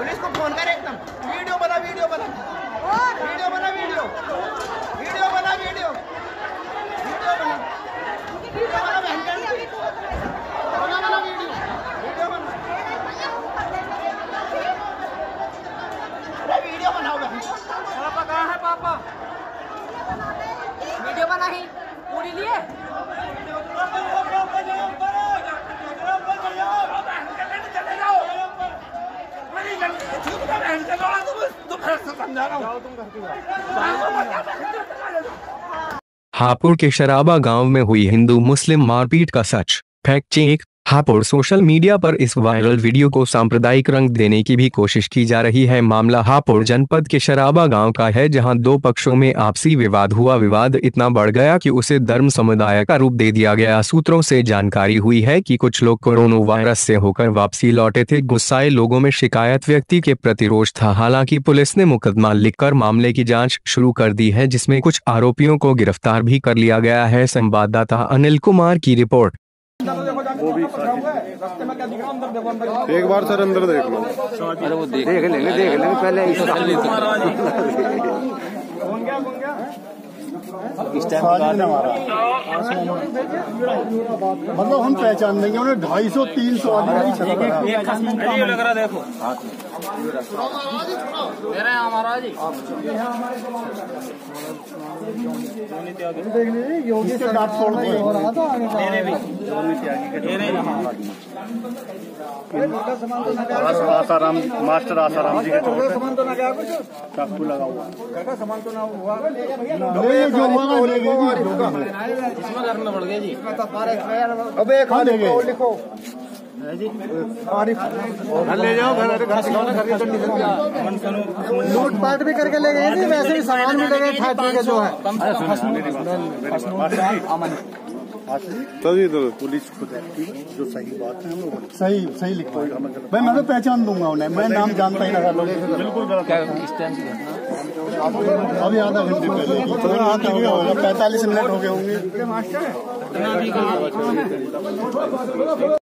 Police को phone कर एकदम। वीडियो बना, वीडियो बना, वीडियो बना, वीडियो वीडियो बना, वीडियो वीडियो बना, वीडियो बना, बहन का बना, बना वीडियो, वीडियो बना, अरे वीडियो बनाओ बहन। पापा कहाँ है पापा? वीडियो बना ही पूरी लिए। हापुड़ के शराबा गांव में हुई हिंदू मुस्लिम मारपीट का सच, fact check. Hapur social media पर इस वायरल वीडियो को सांप्रदायिक रंग देने की भी कोशिश की जा रही है। मामला हापुड़ जनपद के शराबा गांव का है, जहां दो पक्षों में आपसी विवाद हुआ। विवाद इतना बढ़ गया कि उसे धर्म समुदाय का रूप दे दिया गया। सूत्रों से जानकारी हुई है कि कुछ लोग कोरोना वायरस से होकर वापसी लौटे थे। गुस्साए लोगों में शिकायत व्यक्ति के प्रति रोष था। हालांकि पुलिस ने मुकदमा लिखकर मामले की जाँच शुरू कर दी है, जिसमें कुछ आरोपियों को गिरफ्तार भी कर लिया गया है। संवाददाता अनिल कुमार की रिपोर्ट। वो भी एक बार सर अंदर देख लो। अरे वो देख लेंगे पहले इस टाइम मतलब हम पहचान देंगे उन्हें 250-300 आदमी लग रहा। देखो हमारा जी देख लीजिए, योगी से डांट छोड़ हो रहा था आसाराम मास्टर आसाराम जी के चाकू लगा हुआ सामान तो ना हुआ। इसमें करना पड़ गया जी। अबे खा लिखो ले जाओ लूटपाट भी करके ले गए थे, वैसे भी सामान भी लगे फैक्ट्री के जो है। तभी तो पुलिस खुद जो सही बात है हम सही लिखो भाई। मैं तो पहचान दूंगा उन्हें, मैं नाम जानता ही ना। बिल्कुल गलत। अभी आधा घंटे पहले 45 मिनट हो गए होंगे।